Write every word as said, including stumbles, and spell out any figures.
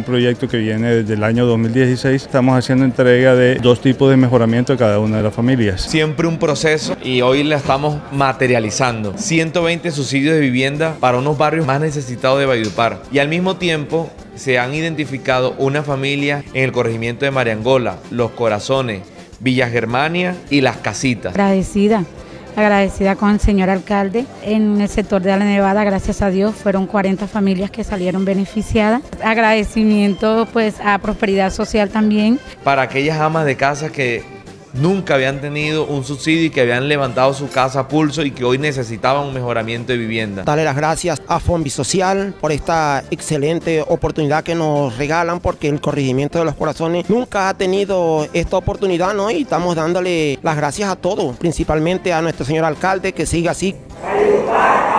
proyecto que viene desde el año dos mil dieciséis. Estamos haciendo entrega de dos tipos de mejoramiento a cada una de las familias. Siempre un proceso y hoy la estamos materializando. ciento veinte subsidios de vivienda para unos barrios más necesitados de Valledupar. Y al mismo tiempo se han identificado una familia en el corregimiento de Mariangola, Los Corazones, Villa Germania y Las Casitas. Agradecida. Agradecida con el señor alcalde. En el sector de la Nevada, gracias a Dios, fueron cuarenta familias que salieron beneficiadas. Agradecimiento pues a Prosperidad Social también. Para aquellas amas de casa que nunca habían tenido un subsidio y que habían levantado su casa a pulso y que hoy necesitaban un mejoramiento de vivienda. Darle las gracias a Fombi Social por esta excelente oportunidad que nos regalan, porque el corregimiento de Los Corazones nunca ha tenido esta oportunidad, ¿no? Y estamos dándole las gracias a todos, principalmente a nuestro señor alcalde, que siga así.